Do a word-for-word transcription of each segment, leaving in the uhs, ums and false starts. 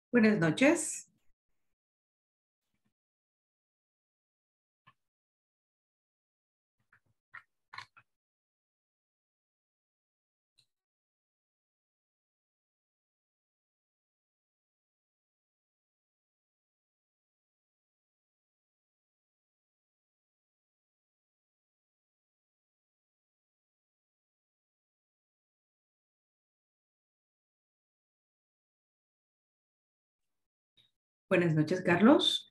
Buenas noches. Buenas noches, Carlos.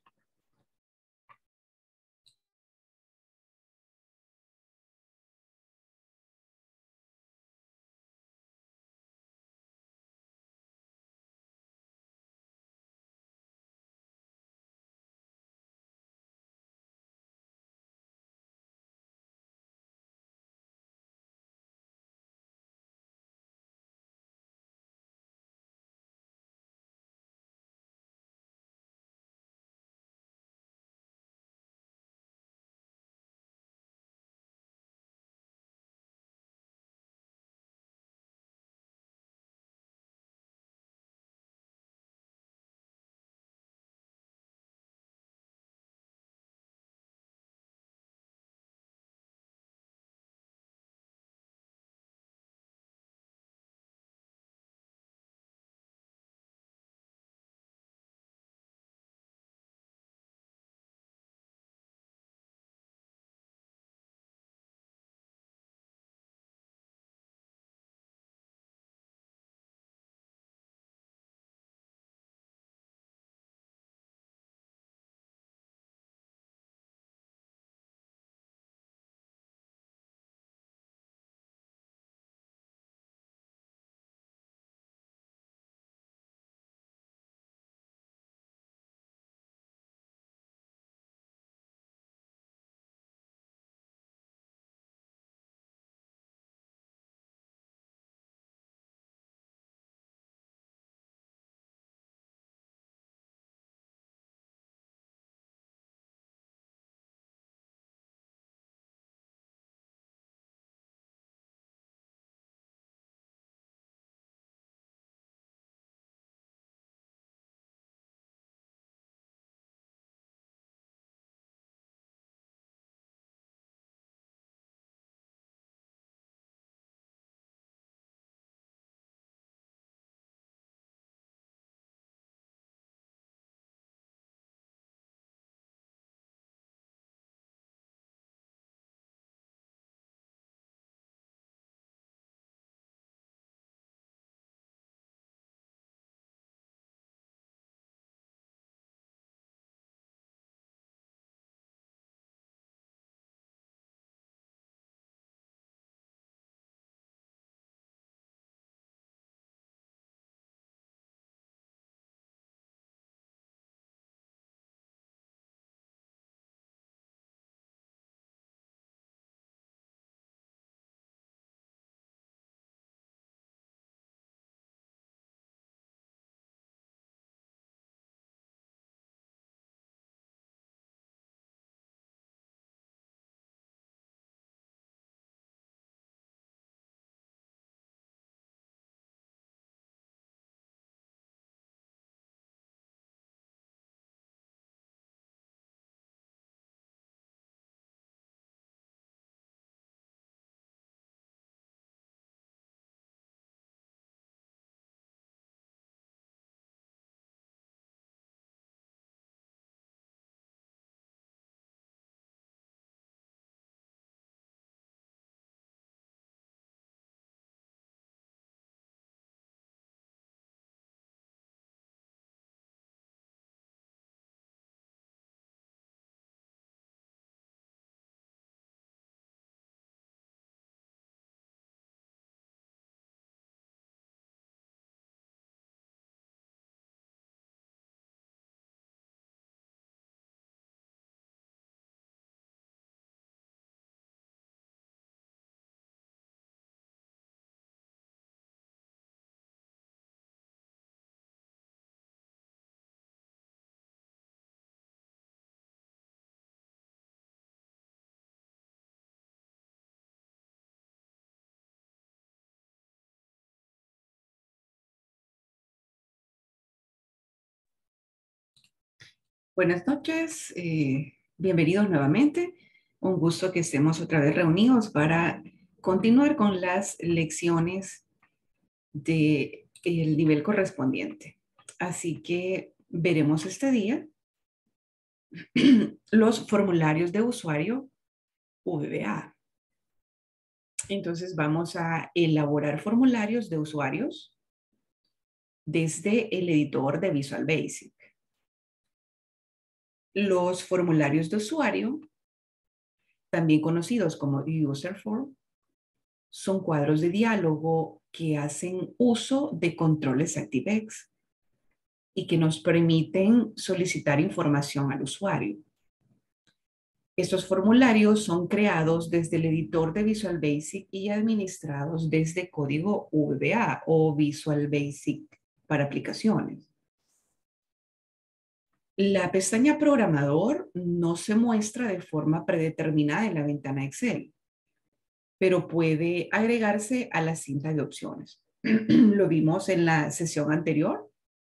Buenas noches, eh, bienvenidos nuevamente. Un gusto que estemos otra vez reunidos para continuar con las lecciones del nivel correspondiente. Así que veremos este día los formularios de usuario V B A. Entonces vamos a elaborar formularios de usuarios desde el editor de Visual Basic. Los formularios de usuario, también conocidos como User Form, son cuadros de diálogo que hacen uso de controles ActiveX y que nos permiten solicitar información al usuario. Estos formularios son creados desde el editor de Visual Basic y administrados desde código V B A o Visual Basic para aplicaciones. La pestaña Programador no se muestra de forma predeterminada en la ventana Excel, pero puede agregarse a la cinta de opciones. Lo vimos en la sesión anterior.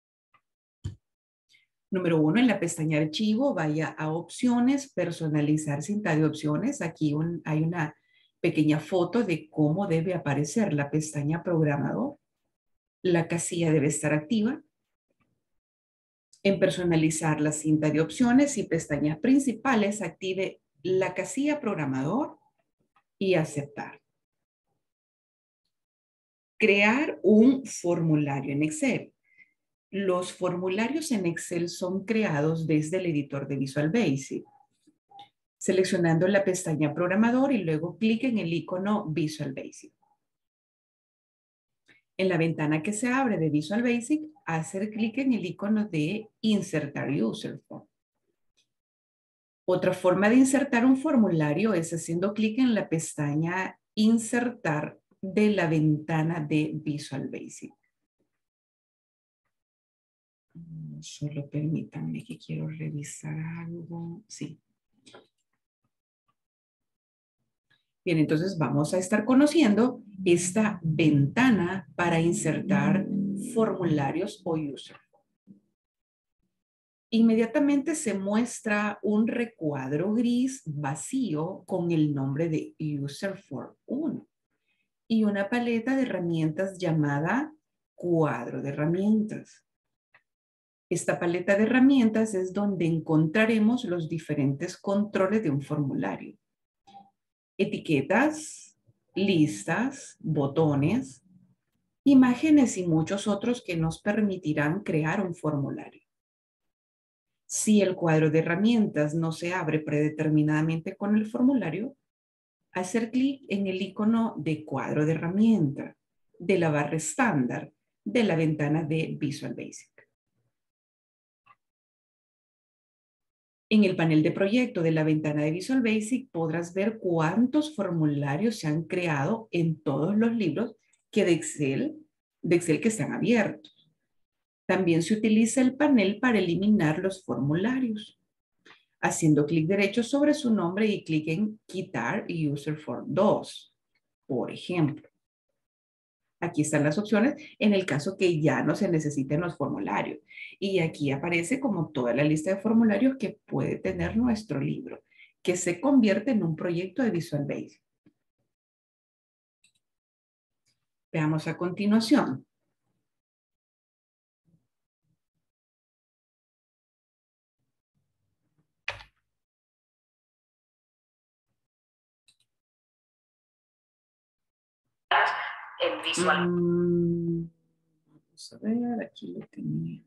Número uno, en la pestaña Archivo, vaya a Opciones, Personalizar cinta de opciones. Aquí un, hay una pequeña foto de cómo debe aparecer la pestaña Programador. La casilla debe estar activa. En personalizar la cinta de opciones y pestañas principales, active la casilla Programador y aceptar. Crear un formulario en Excel. Los formularios en Excel son creados desde el editor de Visual Basic, seleccionando la pestaña Programador y luego clic en el icono Visual Basic. En la ventana que se abre de Visual Basic, hacer clic en el icono de Insertar User Form. Otra forma de insertar un formulario es haciendo clic en la pestaña Insertar de la ventana de Visual Basic. Solo permítanme que quiero revisar algo. Sí. Bien, entonces vamos a estar conociendo esta ventana para insertar formularios o user. Inmediatamente se muestra un recuadro gris vacío con el nombre de User Form uno y una paleta de herramientas llamada cuadro de herramientas. Esta paleta de herramientas es donde encontraremos los diferentes controles de un formulario. Etiquetas, listas, botones, imágenes y muchos otros que nos permitirán crear un formulario. Si el cuadro de herramientas no se abre predeterminadamente con el formulario, hacer clic en el icono de cuadro de herramienta de la barra estándar de la ventana de Visual Basic. En el panel de proyecto de la ventana de Visual Basic podrás ver cuántos formularios se han creado en todos los libros que de Excel, de Excel que están abiertos. También se utiliza el panel para eliminar los formularios, haciendo clic derecho sobre su nombre y clic en Quitar User Form dos, por ejemplo. Aquí están las opciones en el caso que ya no se necesiten los formularios. Y aquí aparece como toda la lista de formularios que puede tener nuestro libro, que se convierte en un proyecto de Visual Basic. Veamos a continuación. En Visual. Mm, vamos a ver, aquí lo tenía.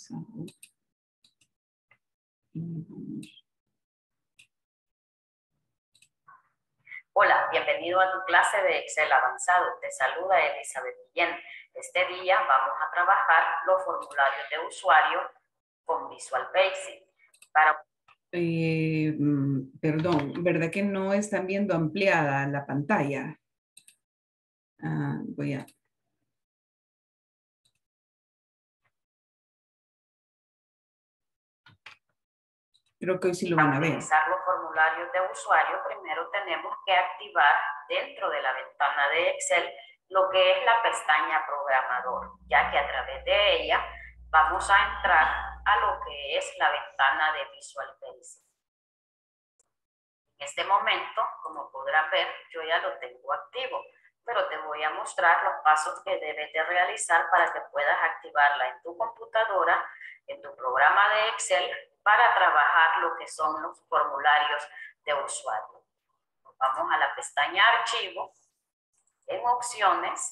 Hola, bienvenido a tu clase de Excel avanzado. Te saluda Elizabeth Guillén. Este día vamos a trabajar los formularios de usuario con Visual Basic. Para... Eh, mm, perdón, ¿verdad que no están viendo ampliada la pantalla? Ah, voy a... Creo que hoy sí lo van a ver. Para utilizar los formularios de usuario, primero tenemos que activar dentro de la ventana de Excel lo que es la pestaña Programador, ya que a través de ella vamos a entrar a lo que es la ventana de Visual Basic. En este momento, como podrás ver, yo ya lo tengo activo, pero te voy a mostrar los pasos que debes de realizar para que puedas activarla en tu computadora, en tu programa de Excel, para trabajar lo que son los formularios de usuario. Vamos a la pestaña Archivo, en Opciones.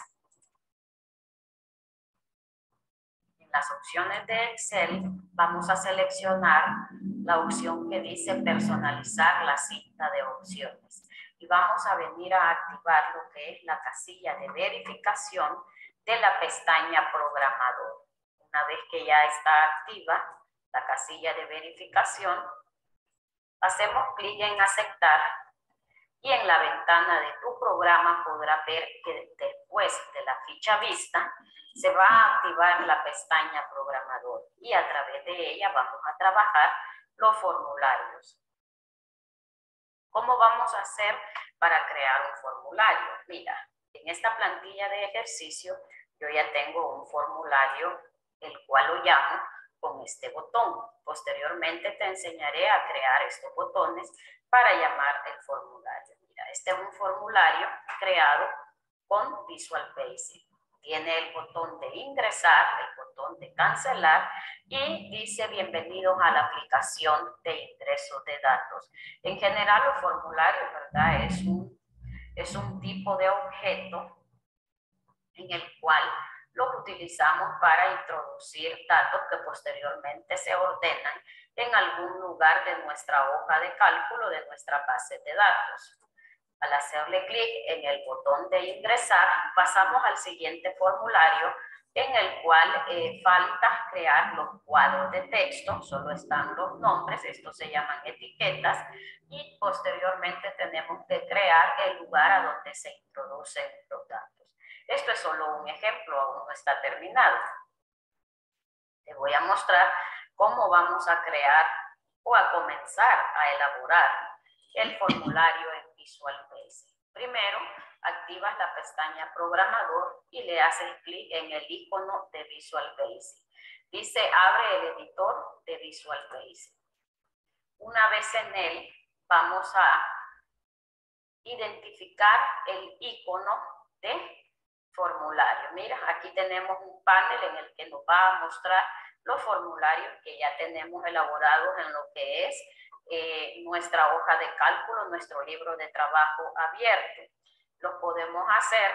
En las opciones de Excel vamos a seleccionar la opción que dice Personalizar la cinta de opciones. Y vamos a venir a activar lo que es la casilla de verificación de la pestaña Programador. Una vez que ya está activa la casilla de verificación, hacemos clic en Aceptar. Y en la ventana de tu programa podrás ver que después de la ficha vista se va a activar la pestaña Programador y a través de ella vamos a trabajar los formularios. ¿Cómo vamos a hacer para crear un formulario? Mira, en esta plantilla de ejercicio yo ya tengo un formulario el cual lo llamo con este botón. Posteriormente te enseñaré a crear estos botones para llamar el formulario. Mira, este es un formulario creado con Visual Basic. Tiene el botón de ingresar, el botón de cancelar y dice bienvenidos a la aplicación de ingreso de datos. En general los formularios, ¿verdad? Es un, es un tipo de objeto en el cual los utilizamos para introducir datos que posteriormente se ordenan en algún lugar de nuestra hoja de cálculo de nuestra base de datos. Al hacerle clic en el botón de ingresar, pasamos al siguiente formulario en el cual eh, falta crear los cuadros de texto, solo están los nombres, estos se llaman etiquetas, y posteriormente tenemos que crear el lugar a donde se introducen los datos. Esto es solo un ejemplo, aún no está terminado. Te voy a mostrar cómo vamos a crear o a comenzar a elaborar el formulario en Visual Basic. Primero, activas la pestaña Programador y le haces clic en el icono de Visual Basic. Dice, abre el editor de Visual Basic. Una vez en él, vamos a identificar el icono de formulario. Mira, aquí tenemos un panel en el que nos va a mostrar los formularios que ya tenemos elaborados en lo que es eh, nuestra hoja de cálculo, nuestro libro de trabajo abierto. Lo podemos hacer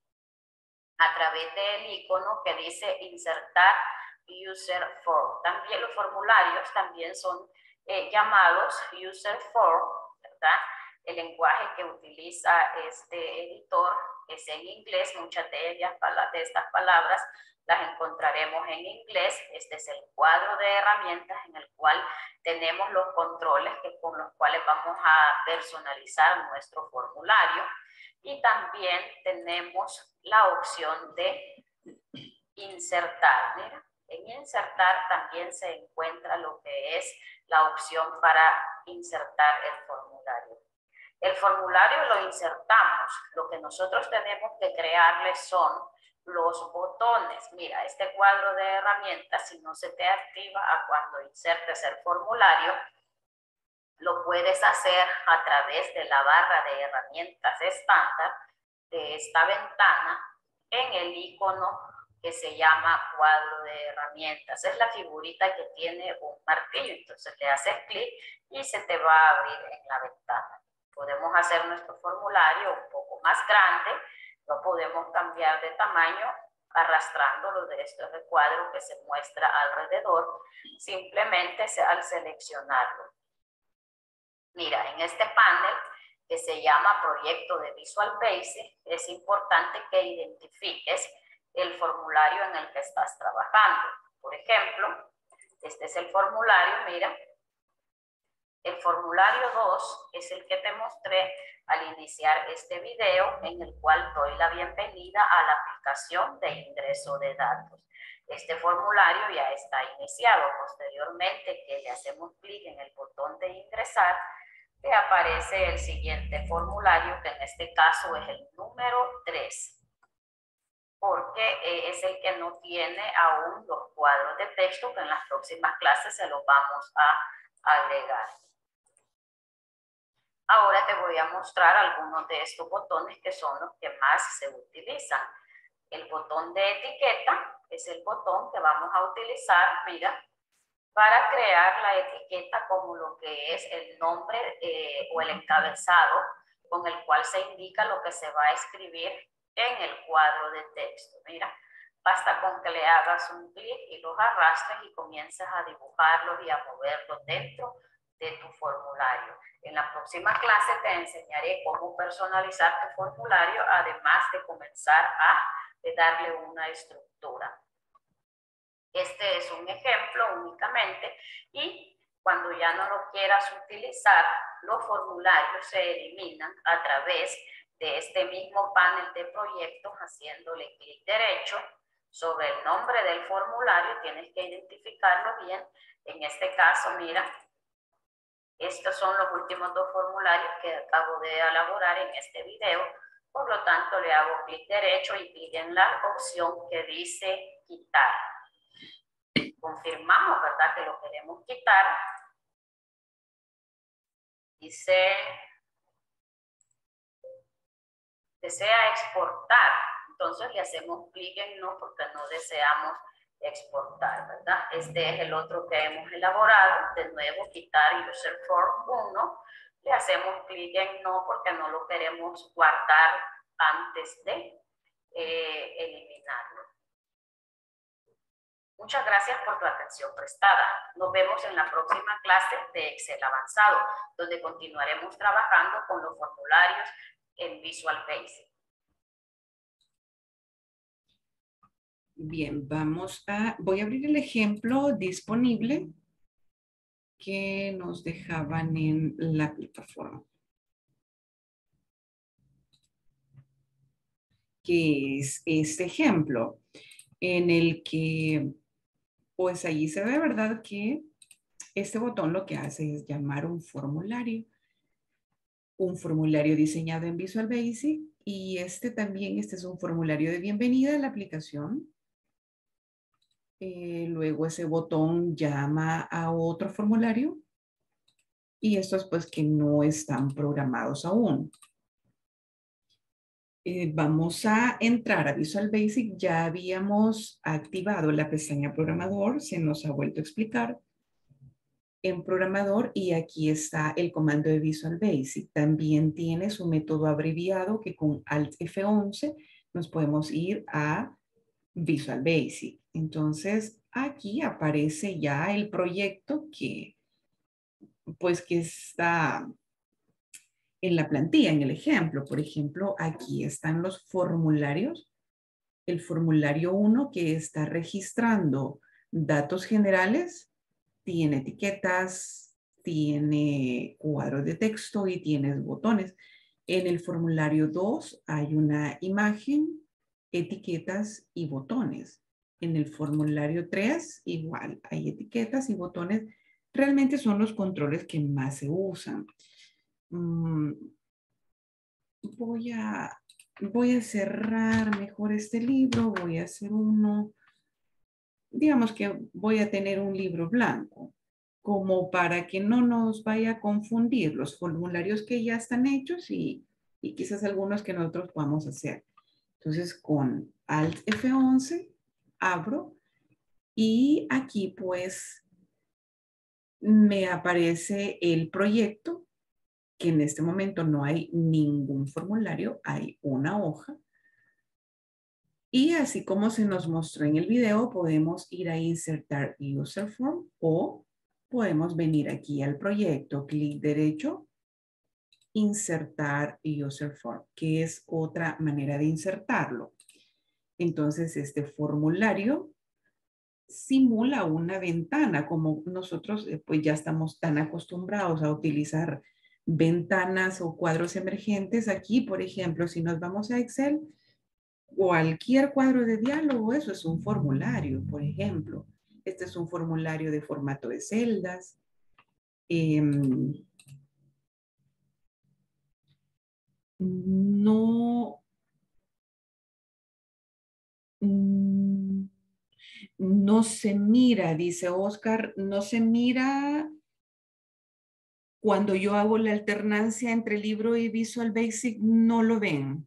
a través del icono que dice insertar user form. También los formularios también son eh, llamados user form, ¿verdad? El lenguaje que utiliza este editor es en inglés. Muchas de ellas, de estas palabras, las encontraremos en inglés. Este es el cuadro de herramientas en el cual tenemos los controles que, con los cuales vamos a personalizar nuestro formulario. Y también tenemos la opción de insertar. Mira, en insertar también se encuentra lo que es la opción para insertar el formulario. El formulario lo insertamos. Lo que nosotros tenemos que crearle son los botones. Mira, este cuadro de herramientas, si no se te activa a cuando insertes el formulario, lo puedes hacer a través de la barra de herramientas estándar de esta ventana en el icono que se llama cuadro de herramientas. Es la figurita que tiene un martillo. Entonces le haces clic y se te va a abrir en la ventana. Podemos hacer nuestro formulario un poco más grande, lo podemos cambiar de tamaño arrastrándolo de este recuadro que se muestra alrededor, simplemente al seleccionarlo. Mira, en este panel que se llama Proyecto de Visual Basic, es importante que identifiques el formulario en el que estás trabajando. Por ejemplo, este es el formulario, mira. El formulario dos es el que te mostré al iniciar este video, en el cual doy la bienvenida a la aplicación de ingreso de datos. Este formulario ya está iniciado. Posteriormente, que le hacemos clic en el botón de ingresar, te aparece el siguiente formulario, que en este caso es el número tres. porque eh, es el que no tiene aún los cuadros de texto que en las próximas clases se los vamos a agregar. Ahora te voy a mostrar algunos de estos botones que son los que más se utilizan. El botón de etiqueta es el botón que vamos a utilizar, mira, para crear la etiqueta como lo que es el nombre eh, o el encabezado con el cual se indica lo que se va a escribir en el cuadro de texto. Mira, basta con que le hagas un clic y los arrastres y comiences a dibujarlos y a moverlos dentro de tu formulario. En la próxima clase te enseñaré cómo personalizar tu formulario, además de comenzar a darle una estructura. Este es un ejemplo únicamente y cuando ya no lo quieras utilizar, los formularios se eliminan a través de este mismo panel de proyectos haciéndole clic derecho sobre el nombre del formulario. Tienes que identificarlo bien. En este caso, mira, estos son los últimos dos formularios que acabo de elaborar en este video. Por lo tanto, le hago clic derecho y clic en la opción que dice quitar. Confirmamos, ¿verdad?, que lo queremos quitar. Dice, desea exportar. Entonces le hacemos clic en no porque no deseamos exportar, ¿verdad? Este es el otro que hemos elaborado. De nuevo, quitar user form uno. Le hacemos clic en no porque no lo queremos guardar antes de eh, eliminarlo. Muchas gracias por tu atención prestada. Nos vemos en la próxima clase de Excel avanzado, donde continuaremos trabajando con los formularios en Visual Basic. Bien, vamos a, voy a abrir el ejemplo disponible que nos dejaban en la plataforma. Que es este ejemplo en el que, pues allí se ve, ¿verdad?, que este botón lo que hace es llamar un formulario. Un formulario diseñado en Visual Basic y este también, este es un formulario de bienvenida a la aplicación. Eh, luego ese botón llama a otro formulario y estos pues que no están programados aún. Eh, vamos a entrar a Visual Basic. Ya habíamos activado la pestaña programador, se nos ha vuelto a explicar en programador y aquí está el comando de Visual Basic. También tiene su método abreviado que con Alt F once nos podemos ir a Visual Basic. Entonces aquí aparece ya el proyecto que pues que está en la plantilla, en el ejemplo. Por ejemplo, aquí están los formularios. El formulario uno que está registrando datos generales, tiene etiquetas, tiene cuadros de texto y tiene botones. En el formulario dos hay una imagen, etiquetas y botones. En el formulario tres igual, hay etiquetas y botones. Realmente son los controles que más se usan. Mm, voy a, voy a cerrar mejor este libro, voy a hacer uno, digamos que voy a tener un libro blanco, como para que no nos vaya a confundir los formularios que ya están hechos y, y quizás algunos que nosotros podamos hacer. Entonces con Alt F once abro y aquí pues me aparece el proyecto, que en este momento no hay ningún formulario, hay una hoja. Y así como se nos mostró en el video, podemos ir a insertar user form o podemos venir aquí al proyecto, clic derecho, insertar user form, que es otra manera de insertarlo. Entonces este formulario simula una ventana, como nosotros pues ya estamos tan acostumbrados a utilizar ventanas o cuadros emergentes. Aquí, por ejemplo, si nos vamos a Excel, cualquier cuadro de diálogo, eso es un formulario, por ejemplo. Este es un formulario de formato de celdas. Eh, no, no se mira, dice Oscar, no se mira cuando yo hago la alternancia entre libro y Visual Basic, no lo ven.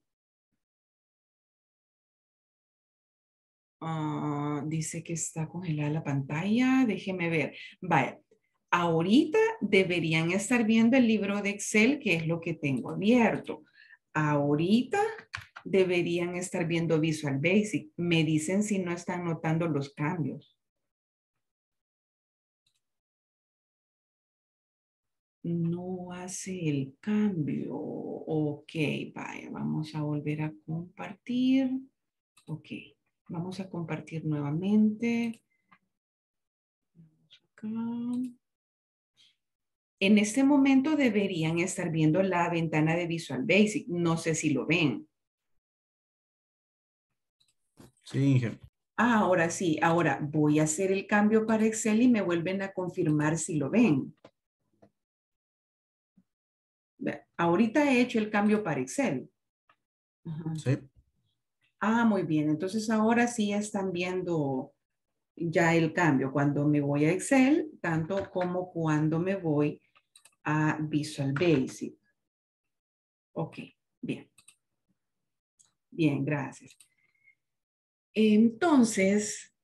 Uh, dice que está congelada la pantalla. Déjeme ver. Vaya, ahorita deberían estar viendo el libro de Excel, que es lo que tengo abierto. Ahorita deberían estar viendo Visual Basic. Me dicen si no están notando los cambios. No hace el cambio. Ok, vaya, vamos a volver a compartir. Ok, vamos a compartir nuevamente. Vamos acá. En este momento deberían estar viendo la ventana de Visual Basic. No sé si lo ven. Sí, Inge. Ah, ahora sí. Ahora voy a hacer el cambio para Excel y me vuelven a confirmar si lo ven. Ahorita he hecho el cambio para Excel. Ajá. Sí. Ah, muy bien. Entonces ahora sí están viendo ya el cambio cuando me voy a Excel, tanto como cuando me voy a Visual Basic. Ok, bien. Bien, gracias. Entonces,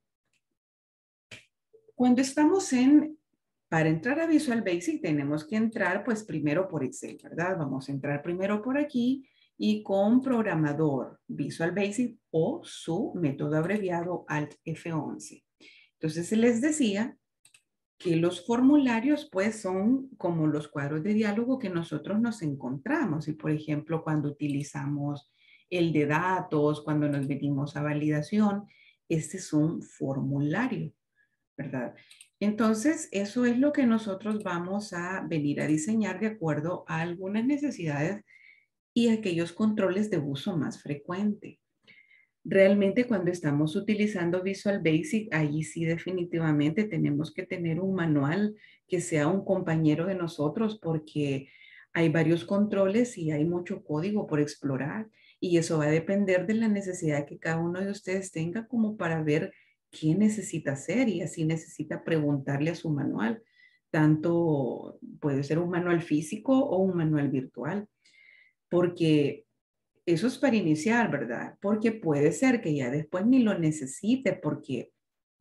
cuando estamos en, para entrar a Visual Basic tenemos que entrar pues primero por Excel, ¿verdad? Vamos a entrar primero por aquí y con programador Visual Basic o su método abreviado Alt F once. Entonces les decía que los formularios pues son como los cuadros de diálogo que nosotros nos encontramos. Y por ejemplo, cuando utilizamos el de datos, cuando nos venimos a validación, este es un formulario, ¿verdad? Entonces, eso es lo que nosotros vamos a venir a diseñar de acuerdo a algunas necesidades y aquellos controles de uso más frecuente. Realmente cuando estamos utilizando Visual Basic, ahí sí definitivamente tenemos que tener un manual que sea un compañero de nosotros porque hay varios controles y hay mucho código por explorar y eso va a depender de la necesidad que cada uno de ustedes tenga como para ver qué necesita hacer y así necesita preguntarle a su manual. Tanto puede ser un manual físico o un manual virtual porque eso es para iniciar, ¿verdad? Porque puede ser que ya después ni lo necesite porque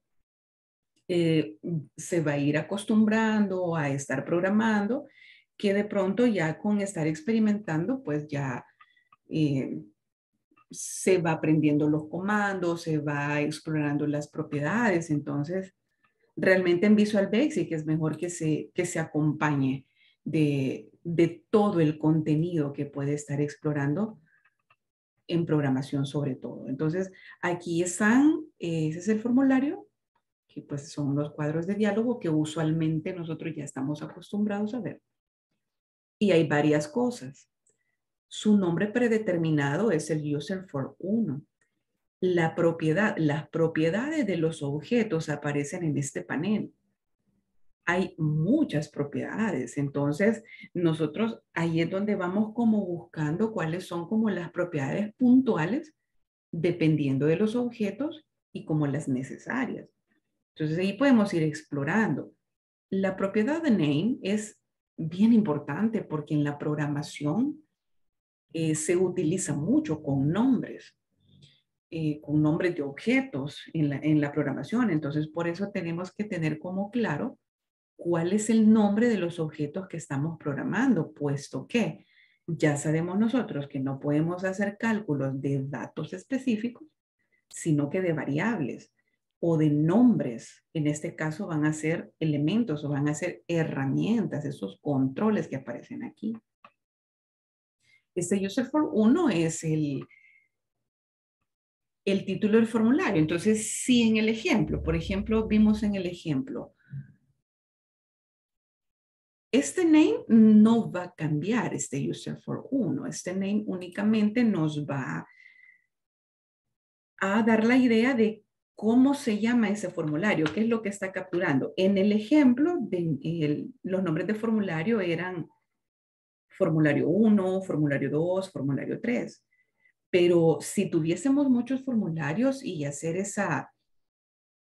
eh, se va a ir acostumbrando a estar programando, que de pronto ya con estar experimentando, pues ya eh, se va aprendiendo los comandos, se va explorando las propiedades. Entonces, realmente en Visual Basic es mejor que se, que se acompañe de, de todo el contenido que puede estar explorando en programación sobre todo. Entonces, aquí están, ese es el formulario, que pues son los cuadros de diálogo que usualmente nosotros ya estamos acostumbrados a ver. Y hay varias cosas. Su nombre predeterminado es el user for uno. La propiedad, las propiedades de los objetos aparecen en este panel. Hay muchas propiedades, entonces nosotros ahí es donde vamos como buscando cuáles son como las propiedades puntuales dependiendo de los objetos y como las necesarias. Entonces ahí podemos ir explorando. La propiedad de name es bien importante porque en la programación eh, se utiliza mucho con nombres, eh, con nombres de objetos en la, en la programación. Entonces por eso tenemos que tener como claro cuál es el nombre de los objetos que estamos programando, puesto que ya sabemos nosotros que no podemos hacer cálculos de datos específicos, sino que de variables o de nombres. En este caso van a ser elementos o van a ser herramientas, esos controles que aparecen aquí. Este user for uno es el, el título del formulario. Entonces, si en el ejemplo, por ejemplo, vimos en el ejemplo, este name no va a cambiar este user for uno. Este name únicamente nos va a dar la idea de cómo se llama ese formulario, qué es lo que está capturando. En el ejemplo, de el, los nombres de formulario eran formulario uno, formulario dos, formulario tres. Pero si tuviésemos muchos formularios y hacer esa,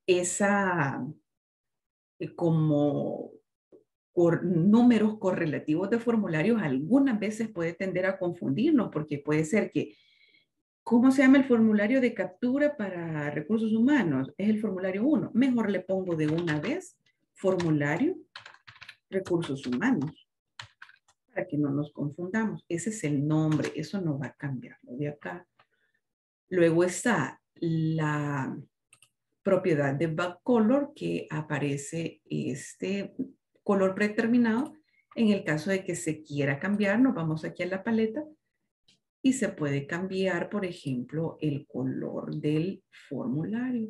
esa eh, como por números correlativos de formularios algunas veces puede tender a confundirnos porque puede ser que, ¿cómo se llama el formulario de captura para recursos humanos? Es el formulario uno. Mejor le pongo de una vez formulario recursos humanos para que no nos confundamos. Ese es el nombre, eso no va a cambiar lo de acá. Luego está la propiedad de backcolor que aparece este color predeterminado. En el caso de que se quiera cambiar, nos vamos aquí a la paleta y se puede cambiar, por ejemplo, el color del formulario.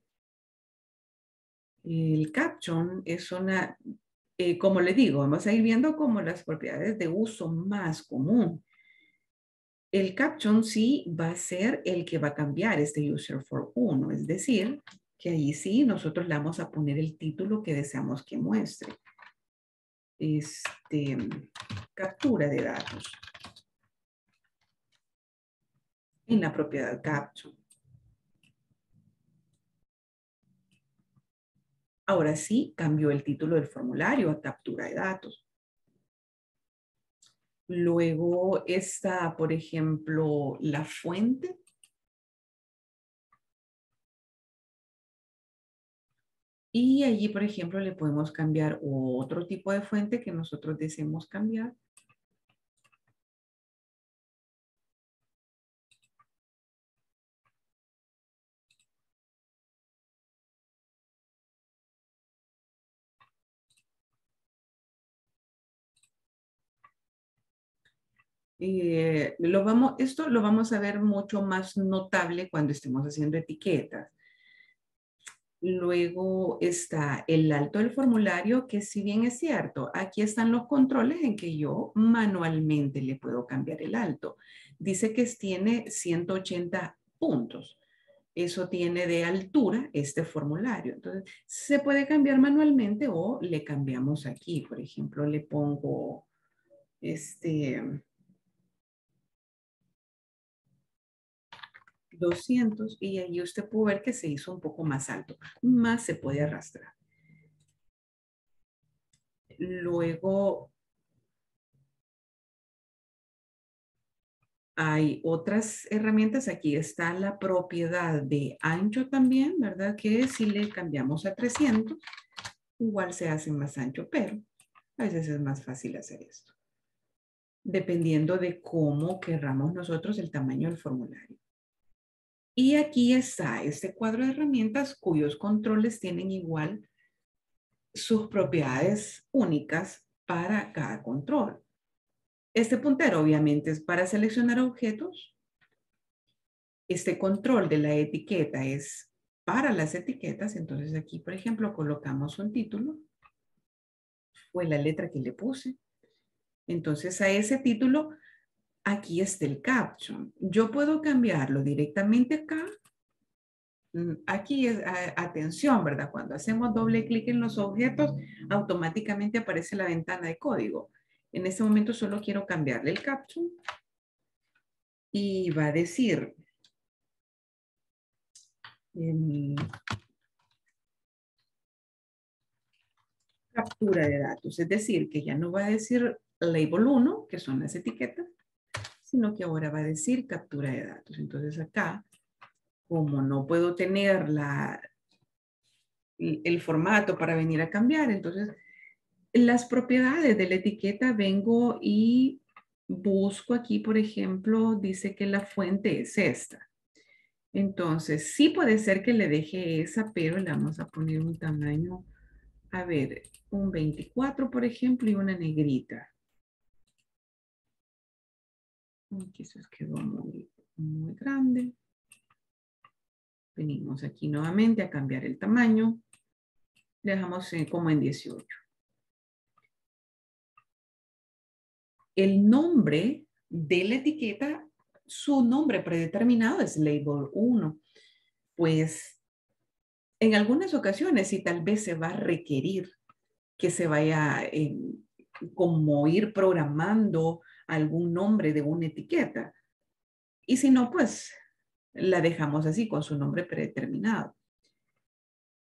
El caption es una, eh, como le digo, vamos a ir viendo como las propiedades de uso más común. El caption sí va a ser el que va a cambiar este user for uno, es decir, que ahí sí nosotros le vamos a poner el título que deseamos que muestre. Este, captura de datos en la propiedad caption. Ahora sí cambió el título del formulario a captura de datos. Luego está, por ejemplo, la fuente. Y allí, por ejemplo, le podemos cambiar otro tipo de fuente que nosotros deseemos cambiar. Eh, lo vamos, esto lo vamos a ver mucho más notable cuando estemos haciendo etiquetas. Luego está el alto del formulario, que si bien es cierto, aquí están los controles en que yo manualmente le puedo cambiar el alto. Dice que tiene ciento ochenta puntos. Eso tiene de altura este formulario. Entonces, se puede cambiar manualmente o le cambiamos aquí. Por ejemplo, le pongo este doscientos y ahí usted puede ver que se hizo un poco más alto. Más se puede arrastrar. Luego hay otras herramientas. Aquí está la propiedad de ancho también, ¿verdad? Que si le cambiamos a trescientos, igual se hace más ancho, pero a veces es más fácil hacer esto, dependiendo de cómo querramos nosotros el tamaño del formulario. Y aquí está este cuadro de herramientas cuyos controles tienen igual sus propiedades únicas para cada control. Este puntero obviamente es para seleccionar objetos. Este control de la etiqueta es para las etiquetas. Entonces aquí, por ejemplo, colocamos un título. Fue la letra que le puse. Entonces a ese título, aquí está el caption. Yo puedo cambiarlo directamente acá. Aquí es, a, atención, ¿verdad? Cuando hacemos doble clic en los objetos, automáticamente aparece la ventana de código. En este momento solo quiero cambiarle el caption. Y va a decir... Eh, captura de datos, es decir, que ya no va a decir label uno, que son las etiquetas, sino que ahora va a decir captura de datos. Entonces acá, como no puedo tener la, el formato para venir a cambiar, entonces las propiedades de la etiqueta vengo y busco aquí, por ejemplo, dice que la fuente es esta. Entonces, sí puede ser que le deje esa, pero le vamos a poner un tamaño, a ver, un veinticuatro, por ejemplo, y una negrita. Quizás quedó muy, muy grande. Venimos aquí nuevamente a cambiar el tamaño. Le dejamos eh, como en dieciocho. El nombre de la etiqueta, su nombre predeterminado es label uno. Pues en algunas ocasiones, si tal vez se va a requerir que se vaya eh, como ir programando algún nombre de una etiqueta. Y si no, pues la dejamos así con su nombre predeterminado.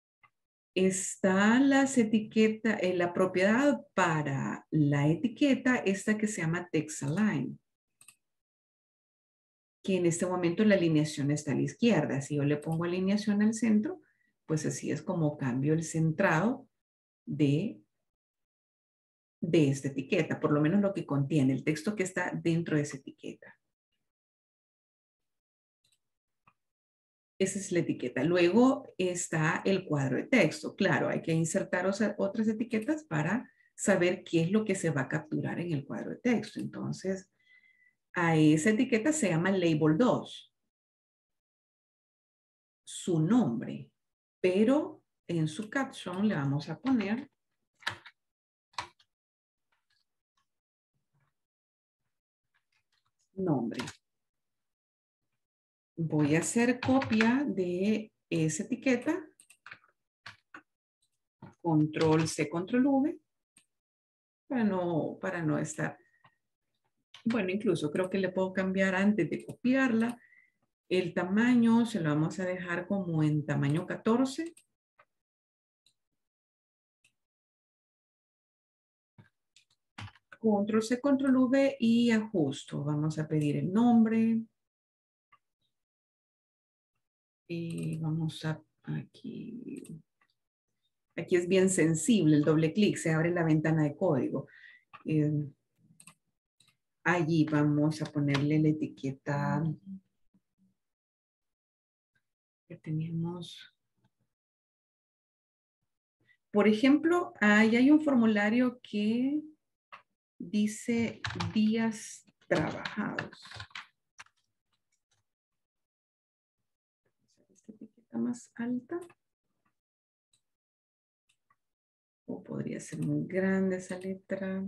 Están las etiquetas, eh, la propiedad para la etiqueta, esta que se llama text align, que en este momento la alineación está a la izquierda. Si yo le pongo alineación al centro, pues así es como cambio el centrado de, de esta etiqueta, por lo menos lo que contiene, el texto que está dentro de esa etiqueta. Esa es la etiqueta. Luego está el cuadro de texto. Claro, hay que insertar otras etiquetas para saber qué es lo que se va a capturar en el cuadro de texto. Entonces, a esa etiqueta se llama label dos. Su nombre. Pero en su caption le vamos a poner nombre. Voy a hacer copia de esa etiqueta. Control C, Control V. Para no, para no estar... Bueno, incluso creo que le puedo cambiar antes de copiarla. El tamaño se lo vamos a dejar como en tamaño catorce. Control C, Control V y ajusto. Vamos a pedir el nombre. Y vamos a aquí. Aquí es bien sensible el doble clic. Se abre la ventana de código. Eh, allí vamos a ponerle la etiqueta que teníamos. Por ejemplo, ahí hay un formulario que dice días trabajados. Esta etiqueta más alta. O podría ser muy grande esa letra.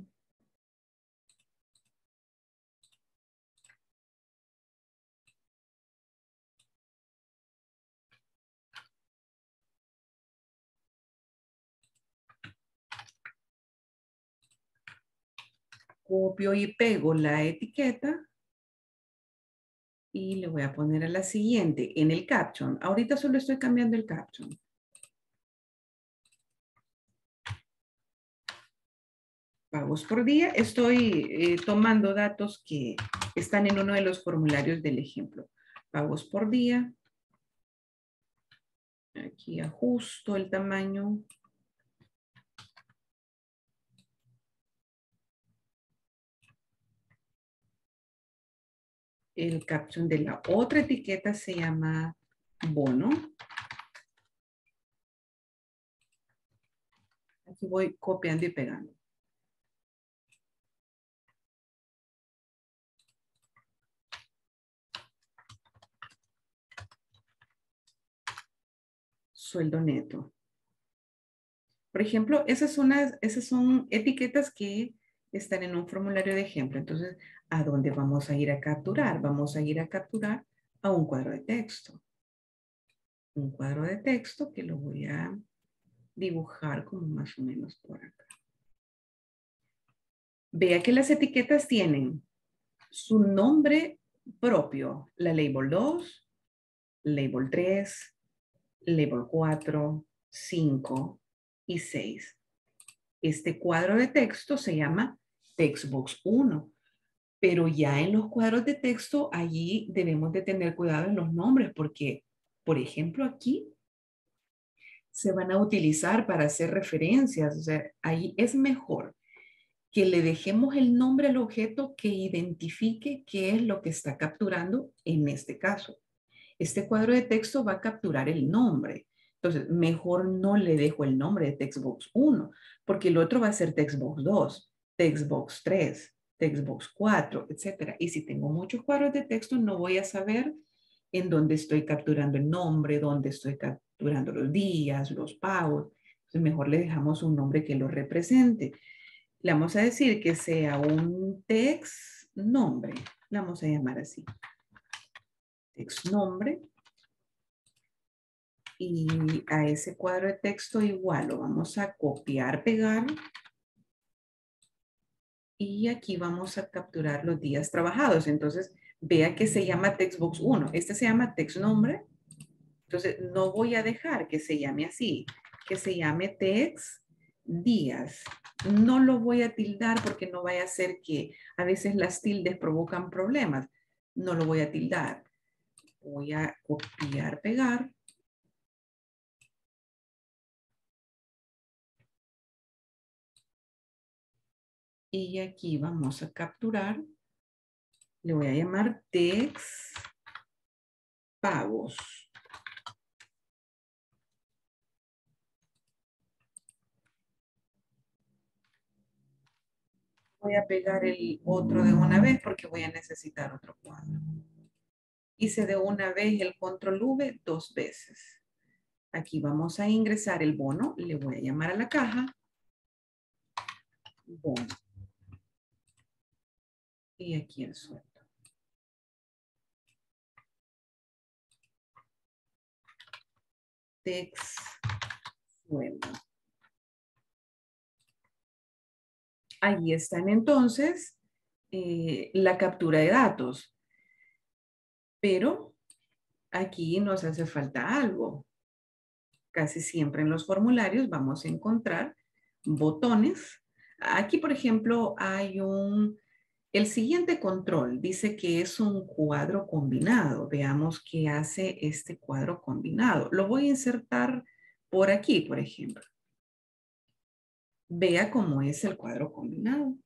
Copio y pego la etiqueta. Y le voy a poner a la siguiente en el caption. Ahorita solo estoy cambiando el caption. Pagos por día. Estoy eh, tomando datos que están en uno de los formularios del ejemplo. Pagos por día. Aquí ajusto el tamaño. El caption de la otra etiqueta se llama bono. Aquí voy copiando y pegando. Sueldo neto. Por ejemplo, esas, unas, esas son etiquetas que están en un formulario de ejemplo. Entonces, ¿a dónde vamos a ir a capturar? Vamos a ir a capturar a un cuadro de texto. Un cuadro de texto que lo voy a dibujar como más o menos por acá. Vea que las etiquetas tienen su nombre propio. La label dos, label tres, label cuatro, cinco y seis. Este cuadro de texto se llama Textbox uno. Pero ya en los cuadros de texto, allí debemos de tener cuidado en los nombres porque, por ejemplo, aquí se van a utilizar para hacer referencias. O sea, ahí es mejor que le dejemos el nombre al objeto que identifique qué es lo que está capturando en este caso. Este cuadro de texto va a capturar el nombre. Entonces, mejor no le dejo el nombre de Textbox uno, porque el otro va a ser Textbox dos, Textbox tres, Textbox cuatro, etcétera. Y si tengo muchos cuadros de texto, no voy a saber en dónde estoy capturando el nombre, dónde estoy capturando los días, los pagos. Entonces, mejor le dejamos un nombre que lo represente. Le vamos a decir que sea un text nombre. Le vamos a llamar así. Text nombre. Y a ese cuadro de texto igual lo vamos a copiar, pegar. Y aquí vamos a capturar los días trabajados. Entonces, vea que se llama Textbox uno. Este se llama text nombre. Entonces, no voy a dejar que se llame así. que se llame Tex Díaz. No lo voy a tildar porque no vaya a ser que a veces las tildes provocan problemas. No lo voy a tildar. Voy a copiar, pegar. Y aquí vamos a capturar. Le voy a llamar Tex Pagos. Voy a pegar el otro de una vez porque voy a necesitar otro cuadro. Hice de una vez el control V dos veces. Aquí vamos a ingresar el bono. Le voy a llamar a la caja. Bono. Y aquí el sueldo. Tex sueldo. Ahí están entonces eh, la captura de datos. Pero aquí nos hace falta algo. Casi siempre en los formularios vamos a encontrar botones. Aquí, por ejemplo, hay un... El siguiente control dice que es un cuadro combinado. Veamos qué hace este cuadro combinado. Lo voy a insertar por aquí, por ejemplo. Vea cómo es el cuadro combinado.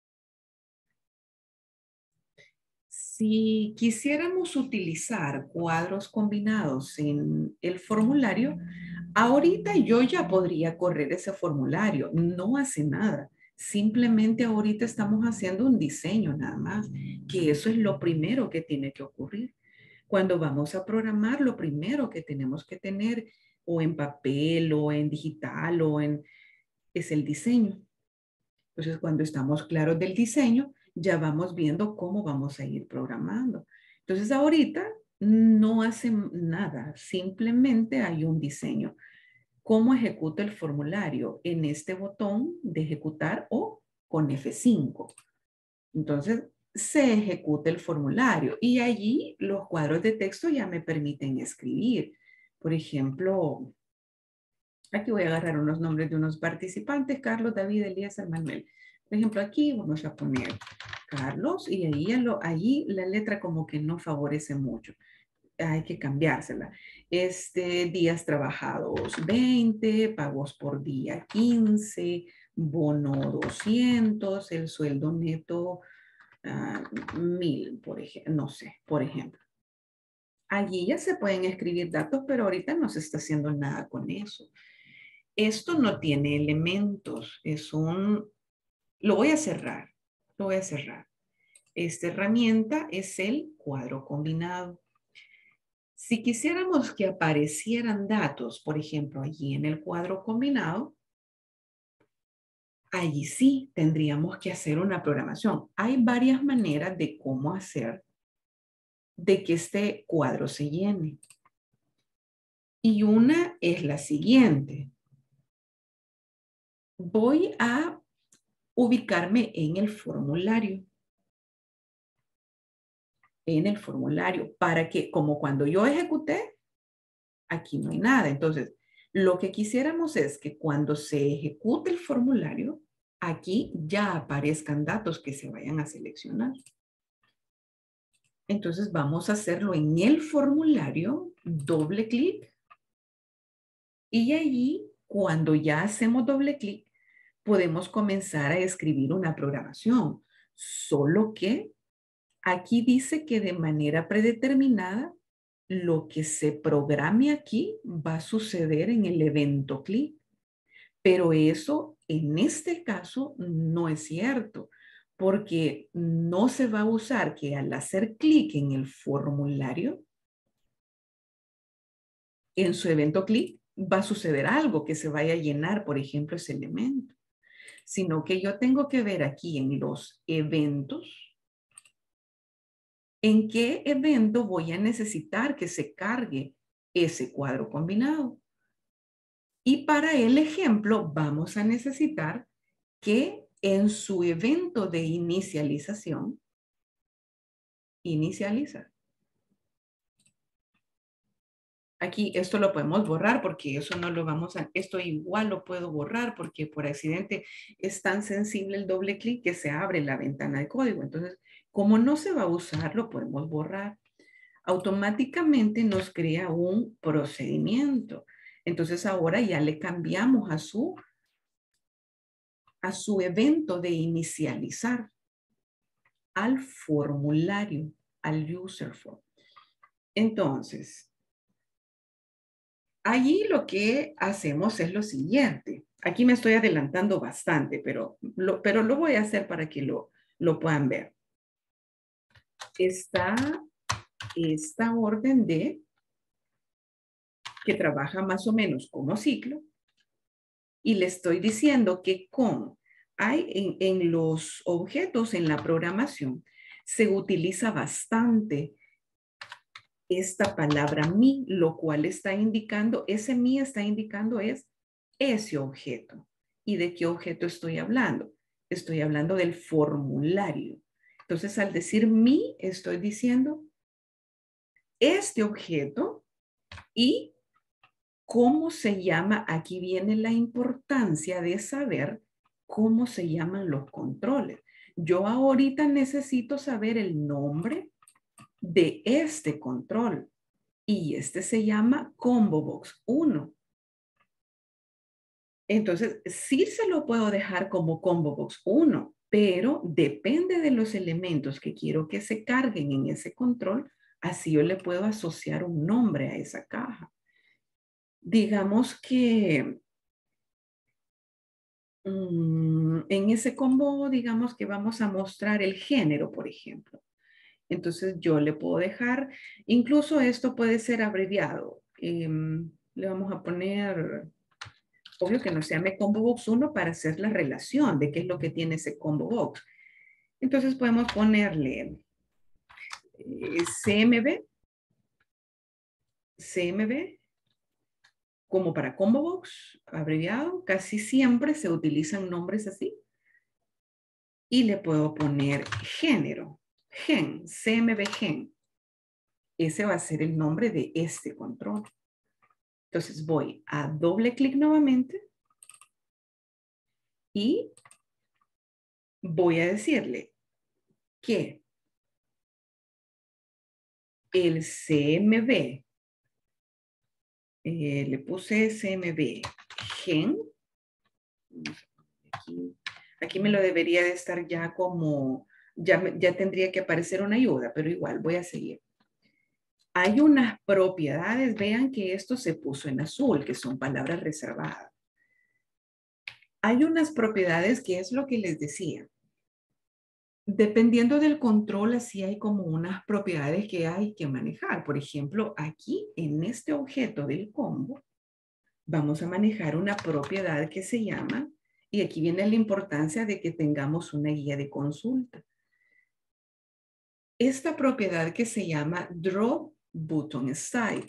Si quisiéramos utilizar cuadros combinados en el formulario, ahorita yo ya podría correr ese formulario. No hace nada. Simplemente ahorita estamos haciendo un diseño nada más, que eso es lo primero que tiene que ocurrir. Cuando vamos a programar, lo primero que tenemos que tener o en papel o en digital o en es el diseño. Entonces, cuando estamos claros del diseño, ya vamos viendo cómo vamos a ir programando. Entonces, ahorita no hacen nada, simplemente hay un diseño. ¿Cómo ejecuta el formulario? En este botón de ejecutar o con F cinco. Entonces, se ejecuta el formulario y allí los cuadros de texto ya me permiten escribir. Por ejemplo, aquí voy a agarrar unos nombres de unos participantes, Carlos, David, Elías, Manuel. Por ejemplo, aquí vamos a poner Carlos y ahí, lo, allí la letra como que no favorece mucho. Hay que cambiársela. Este, días trabajados veinte, pagos por día quince, bono doscientos, el sueldo neto uh, mil, por ejemplo, no sé, por ejemplo. Allí ya se pueden escribir datos, pero ahorita no se está haciendo nada con eso. Esto no tiene elementos, es un... Lo voy a cerrar, lo voy a cerrar. Esta herramienta es el cuadro combinado. Si quisiéramos que aparecieran datos, por ejemplo, allí en el cuadro combinado, allí sí tendríamos que hacer una programación. Hay varias maneras de cómo hacer de que este cuadro se llene. Y una es la siguiente. Voy a ubicarme en el formulario. En el formulario para que, como cuando yo ejecuté, aquí no hay nada. Entonces, lo que quisiéramos es que cuando se ejecute el formulario, aquí ya aparezcan datos que se vayan a seleccionar. Entonces, vamos a hacerlo en el formulario, doble clic. Y allí, cuando ya hacemos doble clic, podemos comenzar a escribir una programación. Solo que aquí dice que de manera predeterminada, lo que se programe aquí va a suceder en el evento clic. Pero eso, en este caso, no es cierto, porque no se va a usar que al hacer clic en el formulario, en su evento clic, va a suceder algo que se vaya a llenar, por ejemplo, ese elemento. Sino que yo tengo que ver aquí en los eventos, en qué evento voy a necesitar que se cargue ese cuadro combinado. Y para el ejemplo vamos a necesitar que en su evento de inicialización, inicializar. Aquí esto lo podemos borrar porque eso no lo vamos a, esto igual lo puedo borrar porque por accidente es tan sensible el doble clic que se abre la ventana de código. Entonces, como no se va a usar, lo podemos borrar. Automáticamente nos crea un procedimiento. Entonces ahora ya le cambiamos a su, a su evento de inicializar al formulario, al user form. Entonces, allí lo que hacemos es lo siguiente. Aquí me estoy adelantando bastante, pero lo, pero lo voy a hacer para que lo, lo puedan ver. Está esta orden de que trabaja más o menos como ciclo y le estoy diciendo que con hay en, en los objetos en la programación se utiliza bastante esta palabra mi, lo cual está indicando, ese mi está indicando es ese objeto. ¿Y de qué objeto estoy hablando? Estoy hablando del formulario. Entonces, al decir mi, estoy diciendo este objeto y cómo se llama. Aquí viene la importancia de saber cómo se llaman los controles. Yo ahorita necesito saber el nombre de este control y este se llama ComboBox uno. Entonces, sí se lo puedo dejar como ComboBox uno, pero depende de los elementos que quiero que se carguen en ese control, así yo le puedo asociar un nombre a esa caja. Digamos que mmm, en ese combo, digamos que vamos a mostrar el género, por ejemplo. Entonces yo le puedo dejar, incluso esto puede ser abreviado. Eh, le vamos a poner, obvio que no se llame ComboBox uno para hacer la relación de qué es lo que tiene ese ComboBox. Entonces podemos ponerle eh, C M B, C M B, como para ComboBox, abreviado. Casi siempre se utilizan nombres así. Y le puedo poner género, gen, C M B gen. Ese va a ser el nombre de este control. Entonces voy a doble clic nuevamente y voy a decirle que el C M B, eh, le puse C M B gen, aquí, aquí me lo debería de estar ya como, ya, ya tendría que aparecer una ayuda, pero igual voy a seguir. Hay unas propiedades, vean que esto se puso en azul, que son palabras reservadas. Hay unas propiedades que es lo que les decía. Dependiendo del control, así hay como unas propiedades que hay que manejar. Por ejemplo, aquí en este objeto del combo, vamos a manejar una propiedad que se llama, y aquí viene la importancia de que tengamos una guía de consulta. Esta propiedad que se llama Drop Button Style.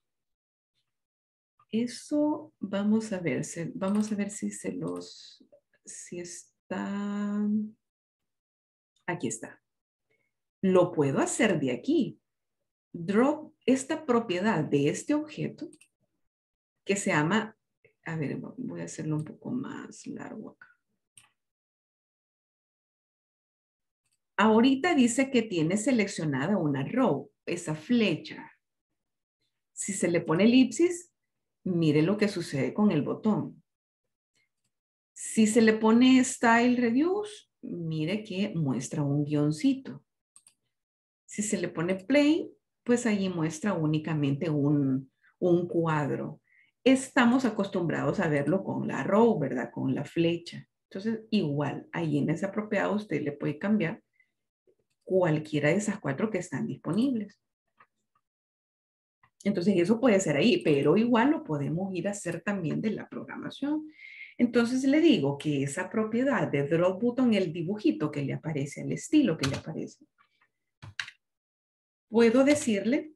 Eso vamos a ver, se, vamos a ver si se los, si está, aquí está. Lo puedo hacer de aquí. Drop esta propiedad de este objeto que se llama, a ver, voy a hacerlo un poco más largo acá. Ahorita dice que tiene seleccionada una row, esa flecha. Si se le pone elipsis, mire lo que sucede con el botón. Si se le pone Style Reduce, mire que muestra un guioncito. Si se le pone Plain, pues allí muestra únicamente un, un cuadro. Estamos acostumbrados a verlo con la row, ¿verdad? Con la flecha. Entonces, igual, ahí en esa propiedad usted le puede cambiar cualquiera de esas cuatro que están disponibles. Entonces, eso puede ser ahí, pero igual lo podemos ir a hacer también de la programación. Entonces, le digo que esa propiedad de drop button, el dibujito que le aparece, el estilo que le aparece, puedo decirle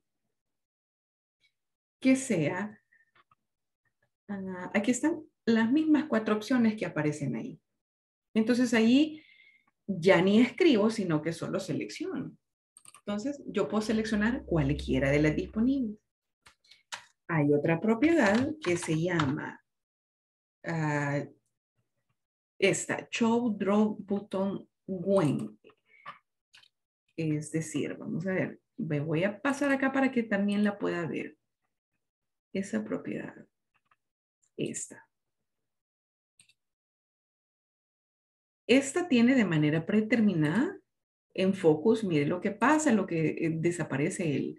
que sea, uh, aquí están las mismas cuatro opciones que aparecen ahí. Entonces, ahí ya ni escribo, sino que solo selecciono. Entonces, yo puedo seleccionar cualquiera de las disponibles. Hay otra propiedad que se llama uh, esta, Show Draw Button When. Es decir, vamos a ver, me voy a pasar acá para que también la pueda ver. Esa propiedad, esta. Esta tiene de manera predeterminada en focus, mire lo que pasa, lo que eh, desaparece el,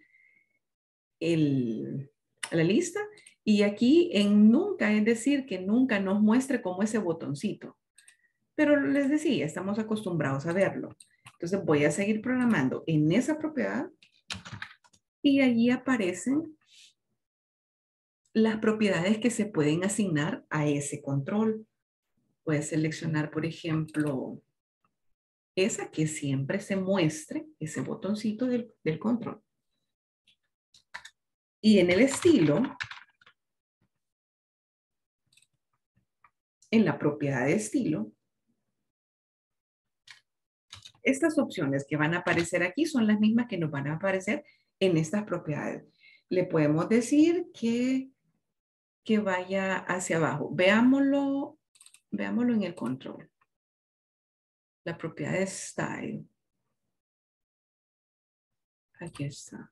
el, la lista. Y aquí en nunca, es decir, que nunca nos muestre como ese botoncito. Pero les decía, estamos acostumbrados a verlo. Entonces voy a seguir programando en esa propiedad y allí aparecen las propiedades que se pueden asignar a ese control. Voy a seleccionar, por ejemplo, esa que siempre se muestre, ese botoncito del, del control. Y en el estilo, en la propiedad de estilo, estas opciones que van a aparecer aquí son las mismas que nos van a aparecer en estas propiedades. Le podemos decir que, que vaya hacia abajo. Veámoslo, veámoslo en el control. La propiedad de style. Aquí está.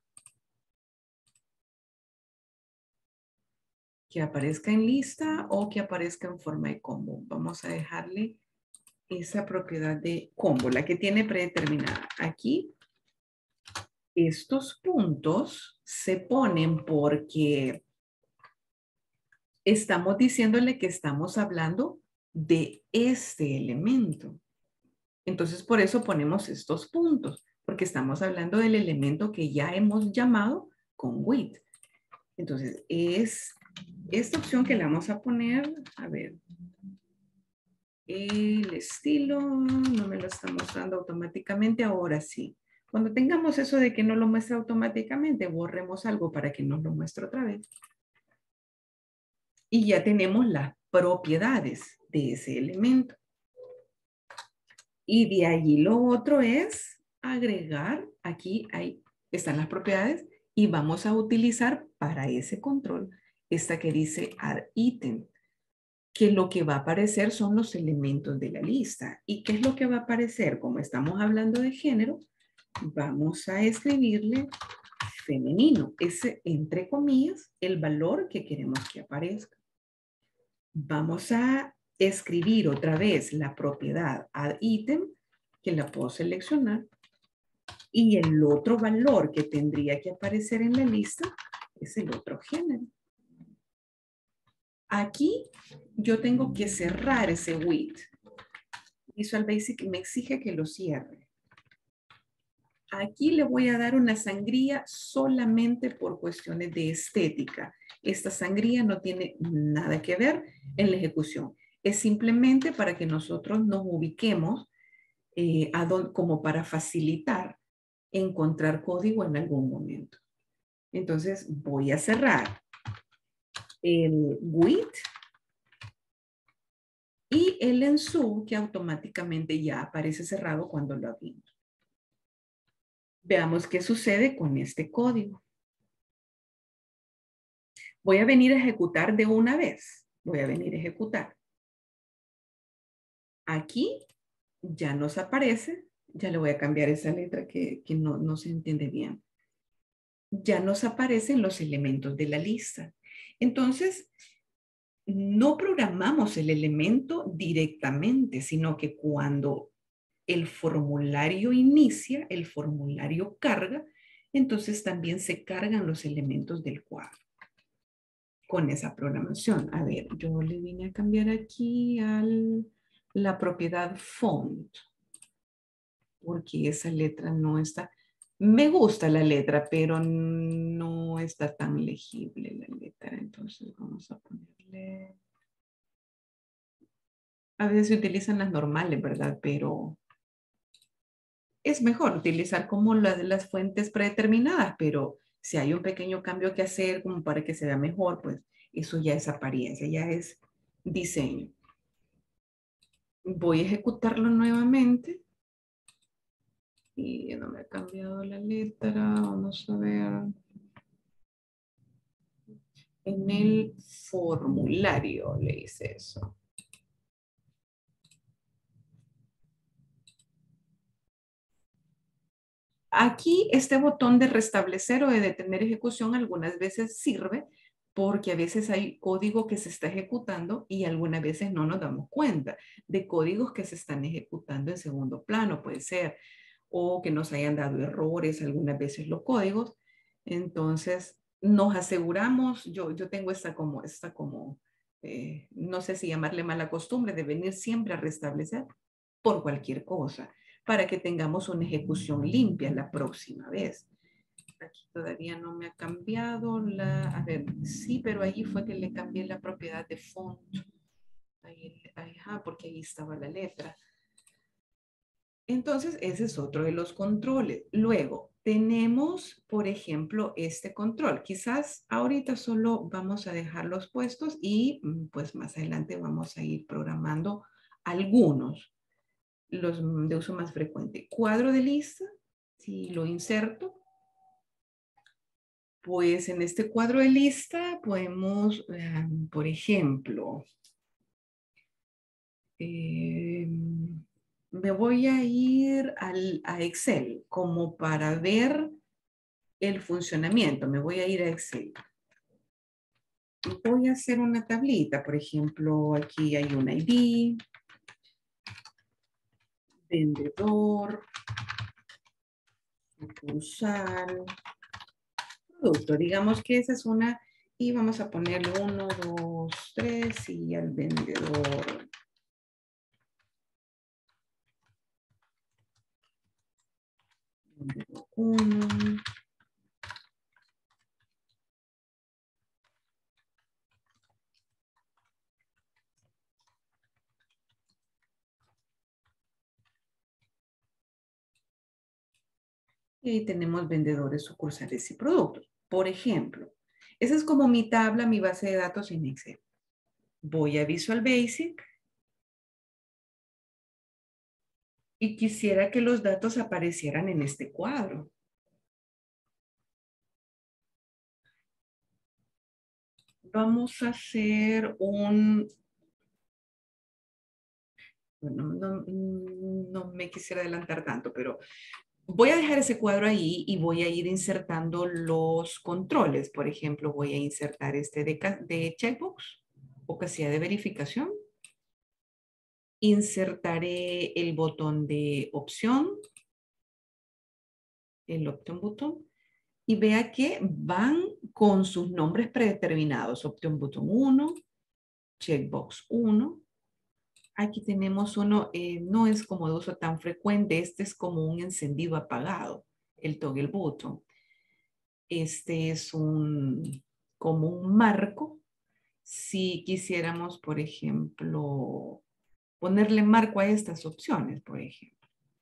Que aparezca en lista o que aparezca en forma de combo. Vamos a dejarle esa propiedad de combo, la que tiene predeterminada. Aquí, estos puntos se ponen porque estamos diciéndole que estamos hablando de este elemento. Entonces, por eso ponemos estos puntos, porque estamos hablando del elemento que ya hemos llamado con with. Entonces, es esta opción que le vamos a poner, a ver, el estilo no me lo está mostrando automáticamente, ahora sí. Cuando tengamos eso de que no lo muestra automáticamente, borremos algo para que nos lo muestre otra vez. Y ya tenemos las propiedades de ese elemento. Y de allí lo otro es agregar, aquí hay, están las propiedades y vamos a utilizar para ese control esta que dice add item, que lo que va a aparecer son los elementos de la lista. ¿Y qué es lo que va a aparecer? Como estamos hablando de género, vamos a escribirle femenino. Ese, entre comillas, el valor que queremos que aparezca. Vamos a escribir otra vez la propiedad add item, que la puedo seleccionar. Y el otro valor que tendría que aparecer en la lista es el otro género. Aquí yo tengo que cerrar ese with. Visual Basic me exige que lo cierre. Aquí le voy a dar una sangría solamente por cuestiones de estética. Esta sangría no tiene nada que ver en la ejecución. Es simplemente para que nosotros nos ubiquemos eh, a don, como para facilitar encontrar código en algún momento. Entonces voy a cerrar el with y el ensu que automáticamente ya aparece cerrado cuando lo abrimos. Veamos qué sucede con este código. Voy a venir a ejecutar de una vez. Voy a venir a ejecutar. Aquí ya nos aparece. Ya le voy a cambiar esa letra que, que no, no se entiende bien. Ya nos aparecen los elementos de la lista. Entonces, no programamos el elemento directamente, sino que cuando el formulario inicia, el formulario carga, entonces también se cargan los elementos del cuadro con esa programación. A ver, yo le vine a cambiar aquí a la propiedad font, porque esa letra no está, me gusta la letra, pero no está tan legible la letra, entonces vamos a ponerle, a veces se utilizan las normales, ¿verdad? Pero es mejor utilizar como las, las fuentes predeterminadas, pero si hay un pequeño cambio que hacer como para que se vea mejor, pues eso ya es apariencia, ya es diseño. Voy a ejecutarlo nuevamente. Y no me ha cambiado la letra, vamos a ver. En el formulario le hice eso. Aquí este botón de restablecer o de detener ejecución algunas veces sirve porque a veces hay código que se está ejecutando y algunas veces no nos damos cuenta de códigos que se están ejecutando en segundo plano, puede ser, o que nos hayan dado errores algunas veces los códigos. Entonces, nos aseguramos, yo, yo tengo esta como, esta como eh, no sé si llamarle mala costumbre de venir siempre a restablecer por cualquier cosa, para que tengamos una ejecución limpia la próxima vez. Aquí todavía no me ha cambiado la, a ver, sí, pero ahí fue que le cambié la propiedad de font. Ahí, ajá, porque ahí estaba la letra. Entonces, ese es otro de los controles. Luego, tenemos, por ejemplo, este control. Quizás ahorita solo vamos a dejar los puestos y pues más adelante vamos a ir programando algunos, los de uso más frecuente. Cuadro de lista, si lo inserto, pues en este cuadro de lista podemos, eh, por ejemplo, eh, me voy a ir al, a Excel como para ver el funcionamiento. Me voy a ir a Excel. Voy a hacer una tablita. Por ejemplo, aquí hay un I D, vendedor, sucursal, producto. Digamos que esa es una y vamos a ponerle uno, dos, tres y al vendedor. Vendedor uno. Y ahí tenemos vendedores, sucursales y productos. Por ejemplo, esa es como mi tabla, mi base de datos en Excel. Voy a Visual Basic y quisiera que los datos aparecieran en este cuadro. Vamos a hacer un... Bueno, no, no me quisiera adelantar tanto, pero voy a dejar ese cuadro ahí y voy a ir insertando los controles. Por ejemplo, voy a insertar este de, de checkbox o casilla de verificación. Insertaré el botón de opción, el option button, y vea que van con sus nombres predeterminados. Option button uno, checkbox uno. Aquí tenemos uno, eh, no es como de uso tan frecuente, este es como un encendido apagado, el toggle button. Este es un, como un marco. Si quisiéramos, por ejemplo, ponerle marco a estas opciones, por ejemplo.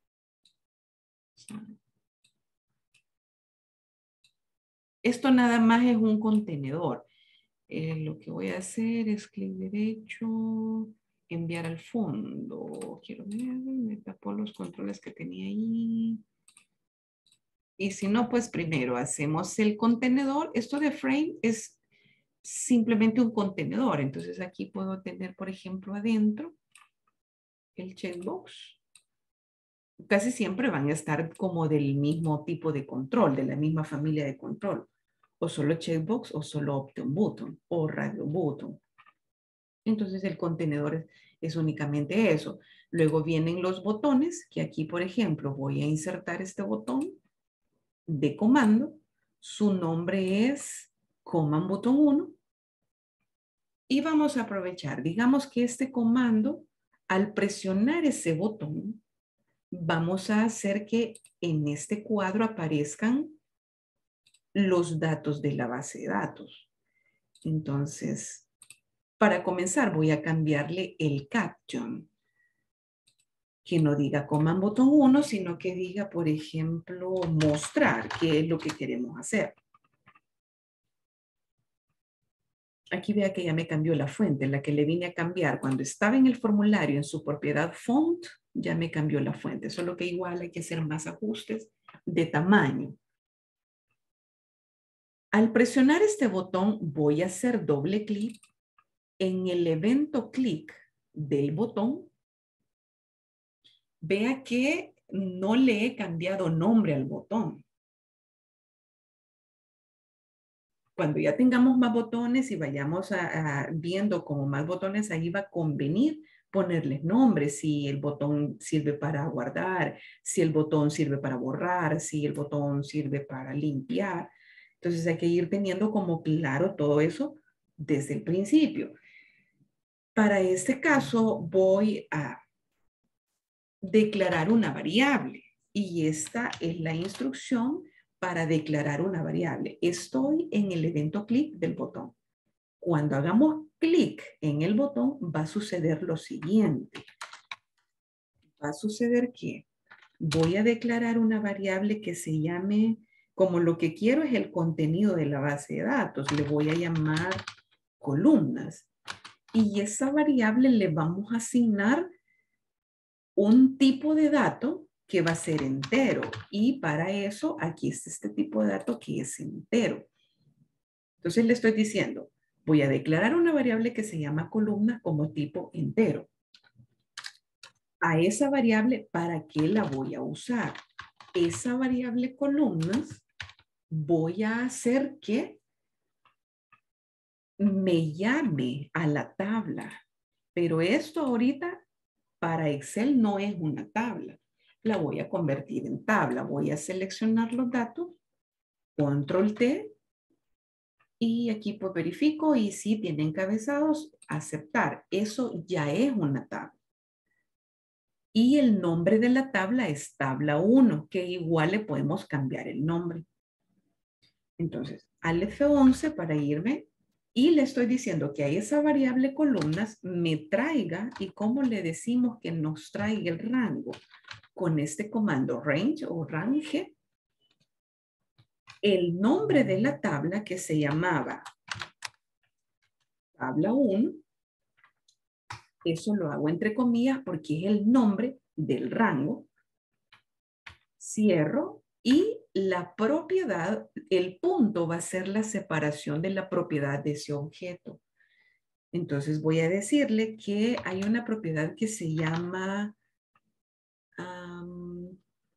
Esto nada más es un contenedor. Eh, lo que voy a hacer es clic derecho, enviar al fondo. Quiero ver, me tapó los controles que tenía ahí. Y si no, pues primero hacemos el contenedor. Esto de frame es simplemente un contenedor. Entonces aquí puedo tener, por ejemplo, adentro el checkbox. Casi siempre van a estar como del mismo tipo de control, de la misma familia de control. O solo checkbox o solo option button o radio button. Entonces el contenedor es, es únicamente eso. Luego vienen los botones, que aquí, por ejemplo, voy a insertar este botón de comando. Su nombre es Command Button uno. Y vamos a aprovechar, digamos que este comando, al presionar ese botón, vamos a hacer que en este cuadro aparezcan los datos de la base de datos. Entonces, para comenzar voy a cambiarle el caption. Que no diga Command Button uno, sino que diga, por ejemplo, mostrar qué es lo que queremos hacer. Aquí vea que ya me cambió la fuente, la que le vine a cambiar. Cuando estaba en el formulario, en su propiedad font, ya me cambió la fuente. Solo que igual hay que hacer más ajustes de tamaño. Al presionar este botón, voy a hacer doble clic en el evento clic del botón. Vea que no le he cambiado nombre al botón. Cuando ya tengamos más botones y vayamos a, a viendo como más botones, ahí va a convenir ponerles nombres, si el botón sirve para guardar, si el botón sirve para borrar, si el botón sirve para limpiar. Entonces hay que ir teniendo como claro todo eso desde el principio. Para este caso voy a declarar una variable y esta es la instrucción para declarar una variable. Estoy en el evento clic del botón. Cuando hagamos clic en el botón va a suceder lo siguiente. Va a suceder que voy a declarar una variable que se llame, como lo que quiero es el contenido de la base de datos, le voy a llamar columnas. Y esa variable le vamos a asignar un tipo de dato que va a ser entero. Y para eso, aquí está este tipo de dato que es entero. Entonces le estoy diciendo, voy a declarar una variable que se llama columna como tipo entero. A esa variable, ¿para qué la voy a usar? Esa variable columnas, voy a hacer que me llame a la tabla. Pero esto ahorita para Excel no es una tabla. La voy a convertir en tabla. Voy a seleccionar los datos, control T, y aquí pues verifico y si tiene encabezados, aceptar. Eso ya es una tabla. Y el nombre de la tabla es tabla uno, que igual le podemos cambiar el nombre. Entonces, al F once para irme y le estoy diciendo que a esa variable columnas me traiga, y cómo le decimos que nos traiga el rango, con este comando range o range, el nombre de la tabla que se llamaba tabla uno, eso lo hago entre comillas porque es el nombre del rango, cierro y la propiedad, el punto va a ser la separación de la propiedad de ese objeto. Entonces voy a decirle que hay una propiedad que se llama um,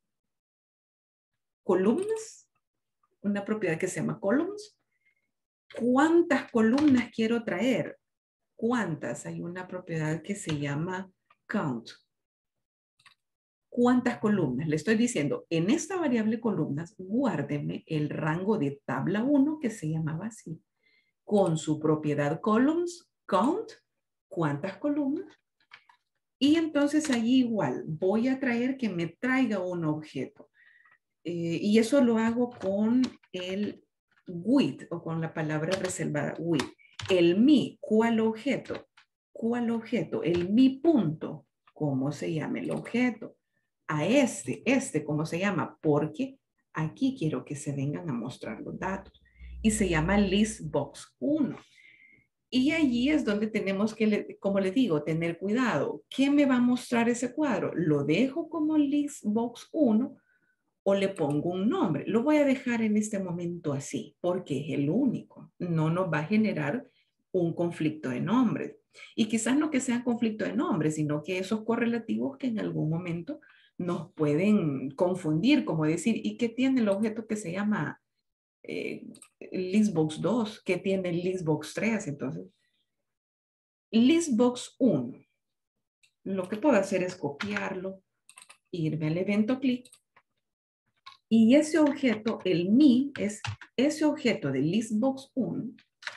columnas, una propiedad que se llama columns. ¿Cuántas columnas quiero traer? ¿Cuántas? Hay una propiedad que se llama count. ¿Cuántas columnas? Le estoy diciendo, en esta variable columnas, guárdeme el rango de tabla uno que se llamaba así, con su propiedad columns, count, ¿cuántas columnas? Y entonces allí igual, voy a traer que me traiga un objeto. Eh, y eso lo hago con el with o con la palabra reservada with. El mi, ¿cuál objeto? ¿Cuál objeto? El mi punto, ¿cómo se llama el objeto? A este, este, ¿cómo se llama? Porque aquí quiero que se vengan a mostrar los datos. Y se llama listbox uno. Y allí es donde tenemos que, como le digo, tener cuidado. ¿Qué me va a mostrar ese cuadro? ¿Lo dejo como listbox uno o le pongo un nombre? Lo voy a dejar en este momento así, porque es el único. No nos va a generar un conflicto de nombres. Y quizás no que sea conflicto de nombres, sino que esos correlativos que en algún momento nos pueden confundir, como decir, ¿y qué tiene el objeto que se llama eh, listbox dos? ¿Qué tiene listbox tres? Entonces, listbox uno, lo que puedo hacer es copiarlo, irme al evento clic, y ese objeto, el mi, es ese objeto de listbox uno.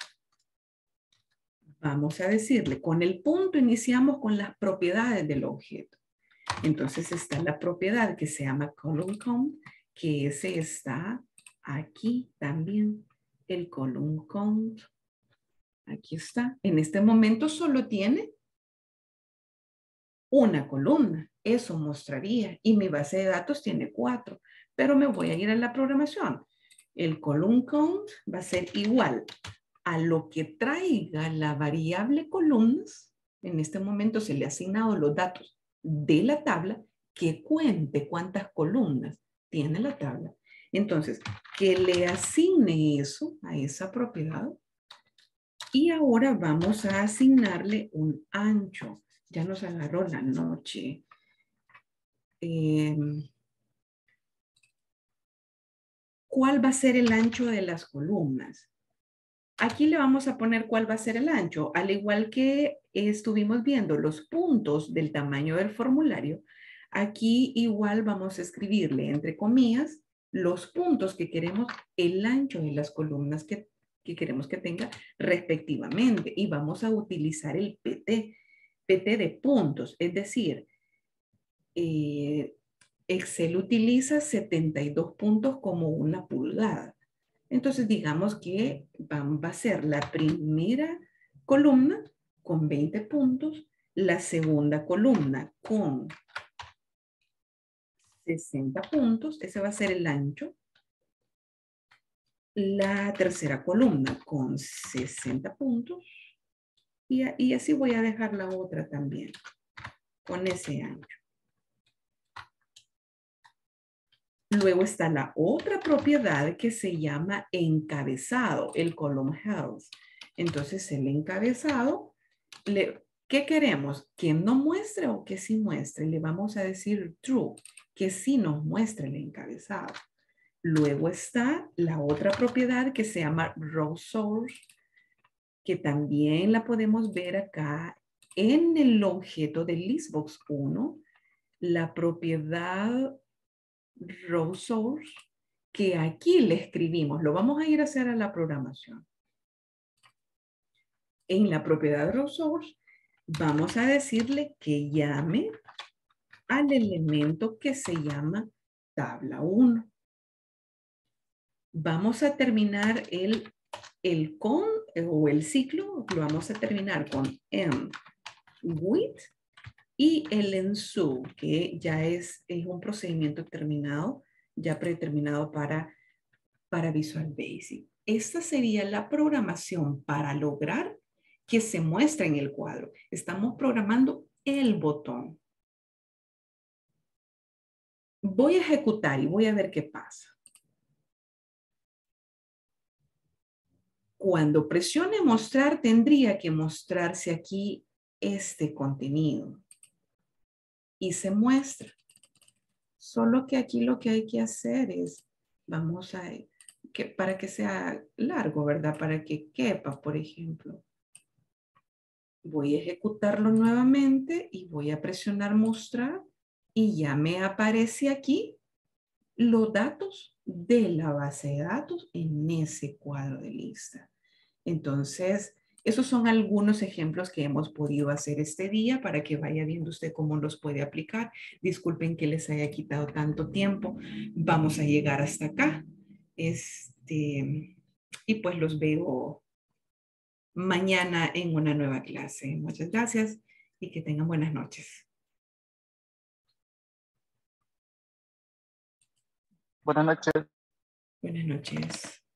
Vamos a decirle, con el punto iniciamos con las propiedades del objeto. Entonces está la propiedad que se llama column count, que ese está aquí también, el column count. Aquí está. En este momento solo tiene una columna. Eso mostraría. Y mi base de datos tiene cuatro. Pero me voy a ir a la programación. El column count va a ser igual a lo que traiga la variable columnas. En este momento se le ha asignado los datos de la tabla que cuente cuántas columnas tiene la tabla. Entonces, que le asigne eso a esa propiedad. Y ahora vamos a asignarle un ancho. Ya nos agarró la noche. Eh, ¿Cuál va a ser el ancho de las columnas? Aquí le vamos a poner cuál va a ser el ancho. Al igual que estuvimos viendo los puntos del tamaño del formulario, aquí igual vamos a escribirle entre comillas los puntos que queremos, el ancho de las columnas que, que queremos que tenga respectivamente. Y vamos a utilizar el P T, P T de puntos. Es decir, eh, Excel utiliza setenta y dos puntos como una pulgada. Entonces, digamos que va a ser la primera columna con veinte puntos, la segunda columna con sesenta puntos, ese va a ser el ancho, la tercera columna con sesenta puntos, y, y así voy a dejar la otra también, con ese ancho. Luego está la otra propiedad que se llama encabezado, el column health. Entonces el encabezado, le, ¿qué queremos? ¿Que no muestre o que sí muestre? Le vamos a decir true, que sí nos muestre el encabezado. Luego está la otra propiedad que se llama row source, que también la podemos ver acá en el objeto de Listbox uno, la propiedad row source, que aquí le escribimos, lo vamos a ir a hacer a la programación. En la propiedad row source, vamos a decirle que llame al elemento que se llama tabla uno. Vamos a terminar el, el con o el ciclo, lo vamos a terminar con en with y el ensu, que ya es, es un procedimiento terminado, ya predeterminado para, para Visual Basic. Esta sería la programación para lograr que se muestre en el cuadro. Estamos programando el botón. Voy a ejecutar y voy a ver qué pasa. Cuando presione mostrar, tendría que mostrarse aquí este contenido. Y se muestra. Solo que aquí lo que hay que hacer es, vamos a, que, para que sea largo, ¿verdad? Para que quepa, por ejemplo. Voy a ejecutarlo nuevamente y voy a presionar mostrar y ya me aparece aquí los datos de la base de datos en ese cuadro de lista. Entonces, esos son algunos ejemplos que hemos podido hacer este día para que vaya viendo usted cómo los puede aplicar. Disculpen que les haya quitado tanto tiempo. Vamos a llegar hasta acá. Este, y pues los veo mañana en una nueva clase. Muchas gracias y que tengan buenas noches. Buenas noches. Buenas noches.